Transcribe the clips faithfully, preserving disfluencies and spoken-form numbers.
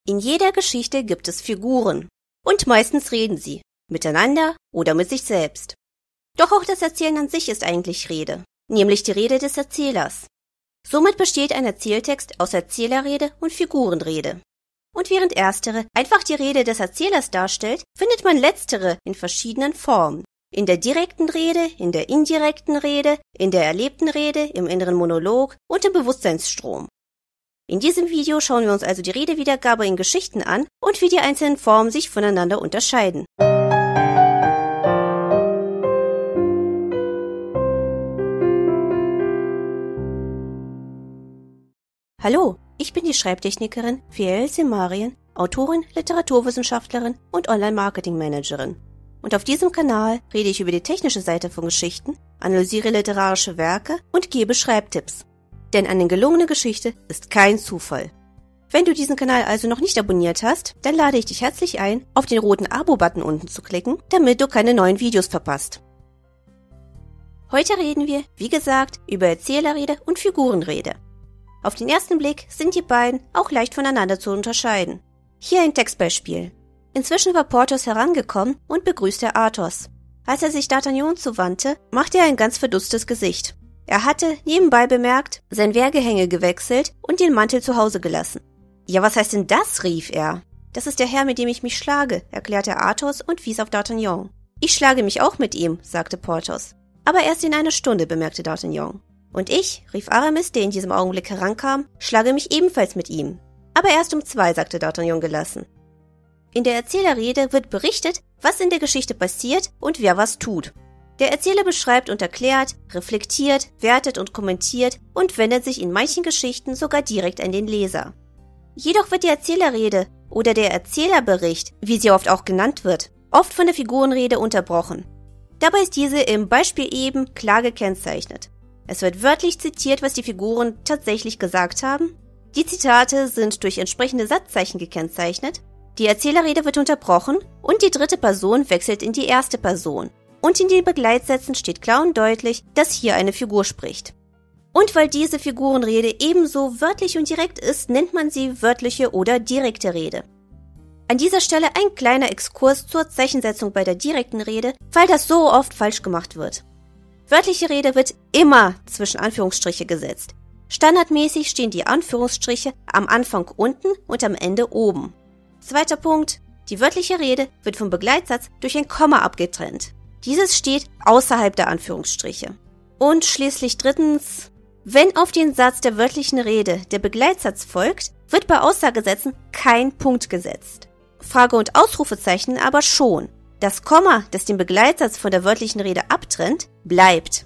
In jeder Geschichte gibt es Figuren. Und meistens reden sie, miteinander oder mit sich selbst. Doch auch das Erzählen an sich ist eigentlich Rede, nämlich die Rede des Erzählers. Somit besteht ein Erzähltext aus Erzählerrede und Figurenrede. Und während erstere einfach die Rede des Erzählers darstellt, findet man letztere in verschiedenen Formen. In der direkten Rede, in der indirekten Rede, in der erlebten Rede, im inneren Monolog und im Bewusstseinsstrom. In diesem Video schauen wir uns also die Redewiedergabe in Geschichten an und wie die einzelnen Formen sich voneinander unterscheiden. Hallo, ich bin die Schreibtechnikerin Fiel Semarien, Autorin, Literaturwissenschaftlerin und Online-Marketing-Managerin. Und auf diesem Kanal rede ich über die technische Seite von Geschichten, analysiere literarische Werke und gebe Schreibtipps. Denn eine gelungene Geschichte ist kein Zufall. Wenn du diesen Kanal also noch nicht abonniert hast, dann lade ich dich herzlich ein, auf den roten Abo-Button unten zu klicken, damit du keine neuen Videos verpasst. Heute reden wir, wie gesagt, über Erzählerrede und Figurenrede. Auf den ersten Blick sind die beiden auch leicht voneinander zu unterscheiden. Hier ein Textbeispiel. Inzwischen war Porthos herangekommen und begrüßte Athos. Als er sich D'Artagnan zuwandte, machte er ein ganz verdutztes Gesicht. Er hatte, nebenbei bemerkt, sein Wehrgehänge gewechselt und den Mantel zu Hause gelassen. »Ja, was heißt denn das?« rief er. »Das ist der Herr, mit dem ich mich schlage«, erklärte Athos und wies auf D'Artagnan. »Ich schlage mich auch mit ihm«, sagte Porthos. »Aber erst in einer Stunde«, bemerkte D'Artagnan. »Und ich«, rief Aramis, der in diesem Augenblick herankam, »schlage mich ebenfalls mit ihm.« »Aber erst um zwei«, sagte D'Artagnan gelassen. In der Erzählerrede wird berichtet, was in der Geschichte passiert und wer was tut. Der Erzähler beschreibt und erklärt, reflektiert, wertet und kommentiert und wendet sich in manchen Geschichten sogar direkt an den Leser. Jedoch wird die Erzählerrede oder der Erzählerbericht, wie sie oft auch genannt wird, oft von der Figurenrede unterbrochen. Dabei ist diese im Beispiel eben klar gekennzeichnet. Es wird wörtlich zitiert, was die Figuren tatsächlich gesagt haben. Die Zitate sind durch entsprechende Satzzeichen gekennzeichnet. Die Erzählerrede wird unterbrochen und die dritte Person wechselt in die erste Person. Und in den Begleitsätzen steht klar und deutlich, dass hier eine Figur spricht. Und weil diese Figurenrede ebenso wörtlich und direkt ist, nennt man sie wörtliche oder direkte Rede. An dieser Stelle ein kleiner Exkurs zur Zeichensetzung bei der direkten Rede, weil das so oft falsch gemacht wird. Wörtliche Rede wird immer zwischen Anführungsstriche gesetzt. Standardmäßig stehen die Anführungsstriche am Anfang unten und am Ende oben. Zweiter Punkt. Die wörtliche Rede wird vom Begleitsatz durch ein Komma abgetrennt. Dieses steht außerhalb der Anführungsstriche. Und schließlich drittens. Wenn auf den Satz der wörtlichen Rede der Begleitsatz folgt, wird bei Aussagesätzen kein Punkt gesetzt. Frage- und Ausrufezeichen aber schon. Das Komma, das den Begleitsatz von der wörtlichen Rede abtrennt, bleibt.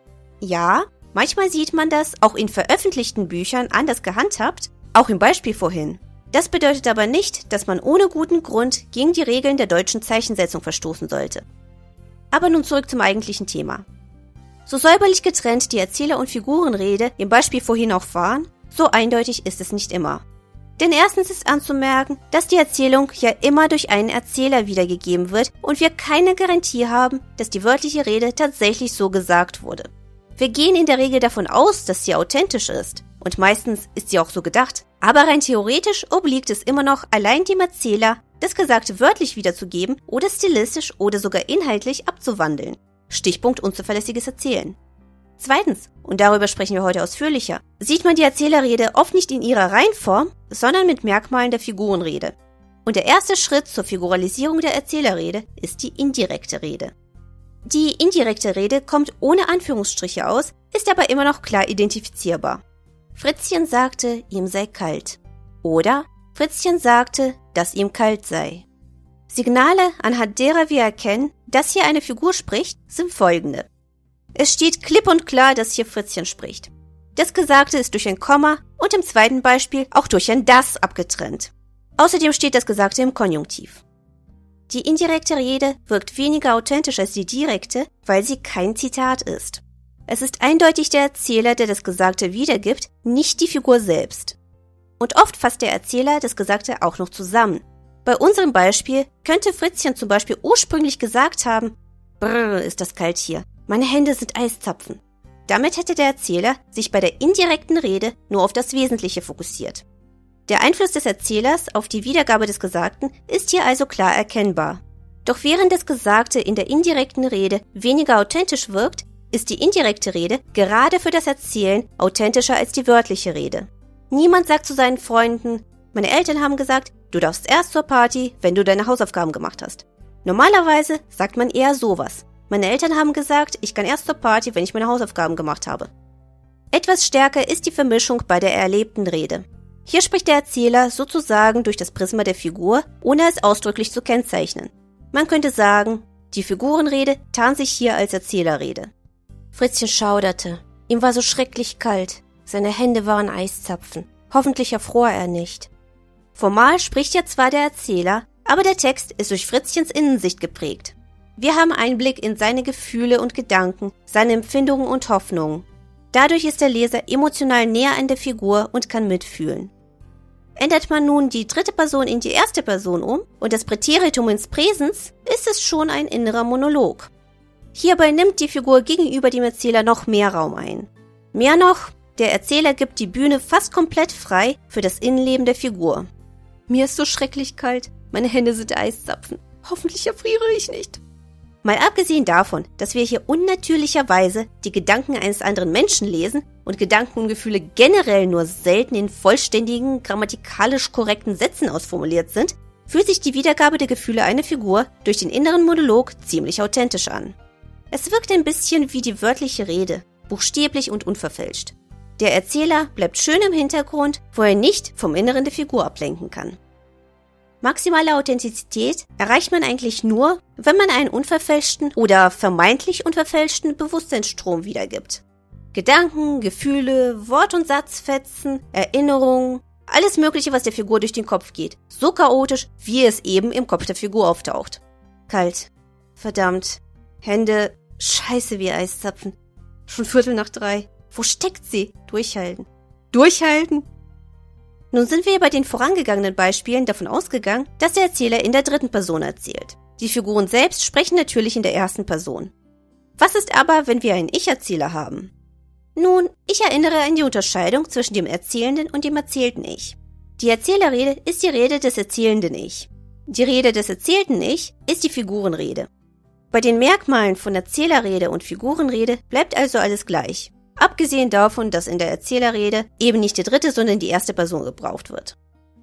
Ja, manchmal sieht man das auch in veröffentlichten Büchern anders gehandhabt, auch im Beispiel vorhin. Das bedeutet aber nicht, dass man ohne guten Grund gegen die Regeln der deutschen Zeichensetzung verstoßen sollte. Aber nun zurück zum eigentlichen Thema. So säuberlich getrennt die Erzähler- und Figurenrede im Beispiel vorhin auch waren, so eindeutig ist es nicht immer. Denn erstens ist anzumerken, dass die Erzählung ja immer durch einen Erzähler wiedergegeben wird und wir keine Garantie haben, dass die wörtliche Rede tatsächlich so gesagt wurde. Wir gehen in der Regel davon aus, dass sie authentisch ist und meistens ist sie auch so gedacht. Aber rein theoretisch obliegt es immer noch allein dem Erzähler, das Gesagte wörtlich wiederzugeben oder stilistisch oder sogar inhaltlich abzuwandeln. Stichpunkt unzuverlässiges Erzählen. Zweitens, und darüber sprechen wir heute ausführlicher, sieht man die Erzählerrede oft nicht in ihrer Reinform, sondern mit Merkmalen der Figurenrede. Und der erste Schritt zur Figuralisierung der Erzählerrede ist die indirekte Rede. Die indirekte Rede kommt ohne Anführungsstriche aus, ist aber immer noch klar identifizierbar. Fritzchen sagte, ihm sei kalt. Oder Fritzchen sagte, dass ihm kalt sei. Signale, anhand derer wir erkennen, dass hier eine Figur spricht, sind folgende. Es steht klipp und klar, dass hier Fritzchen spricht. Das Gesagte ist durch ein Komma und im zweiten Beispiel auch durch ein das abgetrennt. Außerdem steht das Gesagte im Konjunktiv. Die indirekte Rede wirkt weniger authentisch als die direkte, weil sie kein Zitat ist. Es ist eindeutig der Erzähler, der das Gesagte wiedergibt, nicht die Figur selbst. Und oft fasst der Erzähler das Gesagte auch noch zusammen. Bei unserem Beispiel könnte Fritzchen zum Beispiel ursprünglich gesagt haben, brrr, ist das kalt hier, meine Hände sind Eiszapfen. Damit hätte der Erzähler sich bei der indirekten Rede nur auf das Wesentliche fokussiert. Der Einfluss des Erzählers auf die Wiedergabe des Gesagten ist hier also klar erkennbar. Doch während das Gesagte in der indirekten Rede weniger authentisch wirkt, ist die indirekte Rede gerade für das Erzählen authentischer als die wörtliche Rede. Niemand sagt zu seinen Freunden, meine Eltern haben gesagt, du darfst erst zur Party, wenn du deine Hausaufgaben gemacht hast. Normalerweise sagt man eher sowas. Meine Eltern haben gesagt, ich kann erst zur Party, wenn ich meine Hausaufgaben gemacht habe. Etwas stärker ist die Vermischung bei der erlebten Rede. Hier spricht der Erzähler sozusagen durch das Prisma der Figur, ohne es ausdrücklich zu kennzeichnen. Man könnte sagen, die Figurenrede tarnt sich hier als Erzählerrede. Fritzchen schauderte. Ihm war so schrecklich kalt. Seine Hände waren Eiszapfen. Hoffentlich erfror er nicht. Formal spricht ja zwar der Erzähler, aber der Text ist durch Fritzchens Innensicht geprägt. Wir haben Einblick in seine Gefühle und Gedanken, seine Empfindungen und Hoffnungen. Dadurch ist der Leser emotional näher an der Figur und kann mitfühlen. Ändert man nun die dritte Person in die erste Person um und das Präteritum ins Präsens, ist es schon ein innerer Monolog. Hierbei nimmt die Figur gegenüber dem Erzähler noch mehr Raum ein. Mehr noch, der Erzähler gibt die Bühne fast komplett frei für das Innenleben der Figur. Mir ist so schrecklich kalt, meine Hände sind Eiszapfen. Hoffentlich erfriere ich nicht. Mal abgesehen davon, dass wir hier unnatürlicherweise die Gedanken eines anderen Menschen lesen und Gedanken und Gefühle generell nur selten in vollständigen, grammatikalisch korrekten Sätzen ausformuliert sind, fühlt sich die Wiedergabe der Gefühle einer Figur durch den inneren Monolog ziemlich authentisch an. Es wirkt ein bisschen wie die wörtliche Rede, buchstäblich und unverfälscht. Der Erzähler bleibt schön im Hintergrund, wo er nicht vom Inneren der Figur ablenken kann. Maximale Authentizität erreicht man eigentlich nur, wenn man einen unverfälschten oder vermeintlich unverfälschten Bewusstseinsstrom wiedergibt. Gedanken, Gefühle, Wort- und Satzfetzen, Erinnerungen, alles Mögliche, was der Figur durch den Kopf geht. So chaotisch, wie es eben im Kopf der Figur auftaucht. Kalt. Verdammt. Hände. Scheiße wie Eiszapfen. Schon Viertel nach drei. Wo steckt sie? Durchhalten. Durchhalten? Nun sind wir bei den vorangegangenen Beispielen davon ausgegangen, dass der Erzähler in der dritten Person erzählt. Die Figuren selbst sprechen natürlich in der ersten Person. Was ist aber, wenn wir einen Ich-Erzähler haben? Nun, ich erinnere an die Unterscheidung zwischen dem erzählenden und dem erzählten Ich. Die Erzählerrede ist die Rede des erzählenden Ich. Die Rede des erzählten Ich ist die Figurenrede. Bei den Merkmalen von Erzählerrede und Figurenrede bleibt also alles gleich. Abgesehen davon, dass in der Erzählerrede eben nicht die dritte, sondern die erste Person gebraucht wird.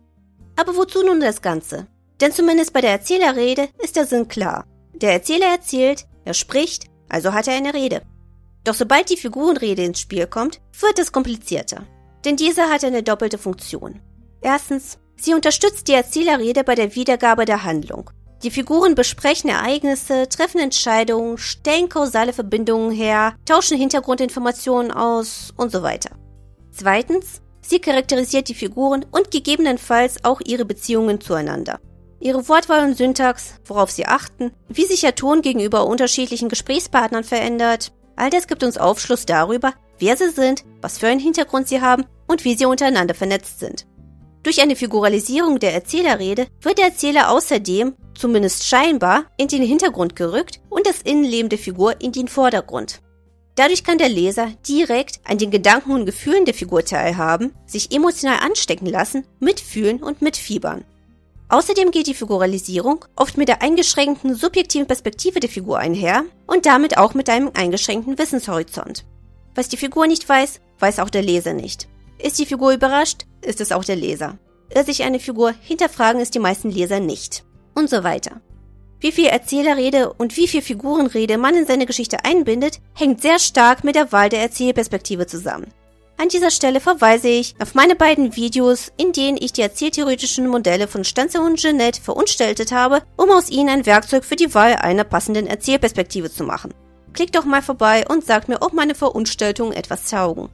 Aber wozu nun das Ganze? Denn zumindest bei der Erzählerrede ist der Sinn klar. Der Erzähler erzählt, er spricht, also hat er eine Rede. Doch sobald die Figurenrede ins Spiel kommt, wird es komplizierter. Denn diese hat eine doppelte Funktion. Erstens, sie unterstützt die Erzählerrede bei der Wiedergabe der Handlung. Die Figuren besprechen Ereignisse, treffen Entscheidungen, stellen kausale Verbindungen her, tauschen Hintergrundinformationen aus und so weiter. Zweitens, sie charakterisiert die Figuren und gegebenenfalls auch ihre Beziehungen zueinander. Ihre Wortwahl und Syntax, worauf sie achten, wie sich ihr Ton gegenüber unterschiedlichen Gesprächspartnern verändert, all das gibt uns Aufschluss darüber, wer sie sind, was für einen Hintergrund sie haben und wie sie untereinander vernetzt sind. Durch eine Figuralisierung der Erzählerrede wird der Erzähler außerdem, zumindest scheinbar, in den Hintergrund gerückt und das Innenleben der Figur in den Vordergrund. Dadurch kann der Leser direkt an den Gedanken und Gefühlen der Figur teilhaben, sich emotional anstecken lassen, mitfühlen und mitfiebern. Außerdem geht die Figuralisierung oft mit der eingeschränkten subjektiven Perspektive der Figur einher und damit auch mit einem eingeschränkten Wissenshorizont. Was die Figur nicht weiß, weiß auch der Leser nicht. Ist die Figur überrascht, ist es auch der Leser. Irrt sich eine Figur, hinterfragen es die meisten Leser nicht. Und so weiter. Wie viel Erzählerrede und wie viel Figurenrede man in seine Geschichte einbindet, hängt sehr stark mit der Wahl der Erzählperspektive zusammen. An dieser Stelle verweise ich auf meine beiden Videos, in denen ich die erzähltheoretischen Modelle von Stanzer und Jeanette verunstaltet habe, um aus ihnen ein Werkzeug für die Wahl einer passenden Erzählperspektive zu machen. Klickt doch mal vorbei und sagt mir, ob meine Verunstaltungen etwas taugen.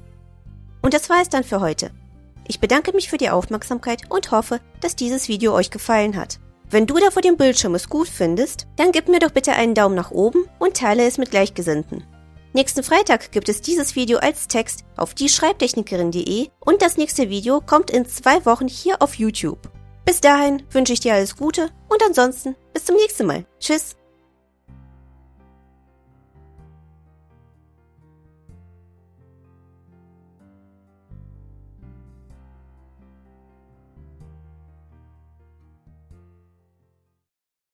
Und das war es dann für heute. Ich bedanke mich für die Aufmerksamkeit und hoffe, dass dieses Video euch gefallen hat. Wenn du da vor dem Bildschirm es gut findest, dann gib mir doch bitte einen Daumen nach oben und teile es mit Gleichgesinnten. Nächsten Freitag gibt es dieses Video als Text auf die schreibtechnikerin punkt de und das nächste Video kommt in zwei Wochen hier auf YouTube. Bis dahin wünsche ich dir alles Gute und ansonsten bis zum nächsten Mal. Tschüss!